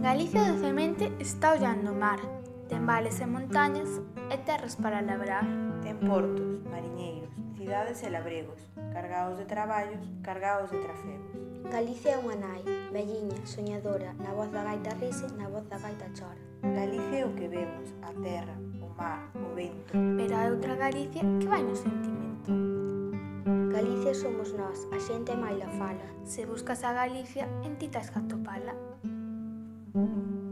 Galicia docemente está ollando o mar, ten vales e montañas e terras para labrar. Ten portos, mariñeiros, cidades e labregos, cargaos de traballos, cargaos de trafegos. Galicia é unha nai, velliña, soñadora, na voz da gaita rise, na voz da gaita chora. Galicia é o que vemos, a terra, o mar, o vento. Pero hai outra Galicia que vai no sentimento. Galicia somos nós, a xente maila fala. Se buscas a Galicia, en ti tes que atopala.